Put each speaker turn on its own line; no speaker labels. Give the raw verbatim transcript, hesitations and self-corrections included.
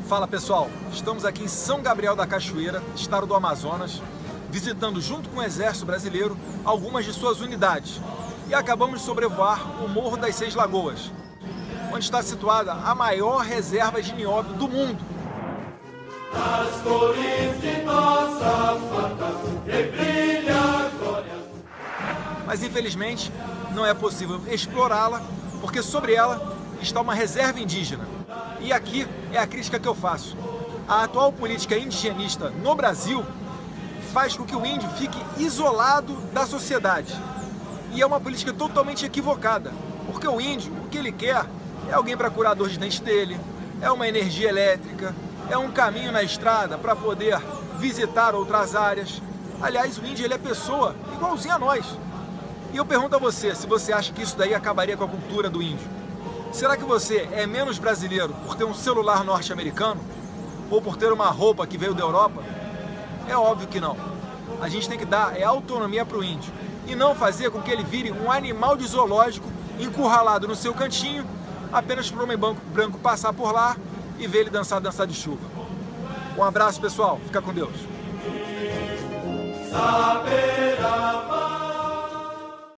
Fala pessoal, estamos aqui em São Gabriel da Cachoeira, estado do Amazonas, visitando junto com o Exército Brasileiro algumas de suas unidades e acabamos de sobrevoar o Morro das Seis Lagoas, onde está situada a maior reserva de nióbio do mundo.
As cores de nossa pátria que brilha a glória.
Mas infelizmente não é possível explorá-la porque sobre ela está uma reserva indígena. E aqui é a crítica que eu faço. A atual política indigenista no Brasil faz com que o índio fique isolado da sociedade. E é uma política totalmente equivocada, porque o índio, o que ele quer é alguém para curar a dor de dente dele, é uma energia elétrica, é um caminho na estrada para poder visitar outras áreas. Aliás, o índio ele é pessoa igualzinho a nós. E eu pergunto a você, se você acha que isso daí acabaria com a cultura do índio. Será que você é menos brasileiro por ter um celular norte-americano? Ou por ter uma roupa que veio da Europa? É óbvio que não. A gente tem que dar é autonomia para o índio. E não fazer com que ele vire um animal de zoológico encurralado no seu cantinho, apenas para o homem branco passar por lá e ver ele dançar, dançar de chuva. Um abraço pessoal, fica com Deus.
Saber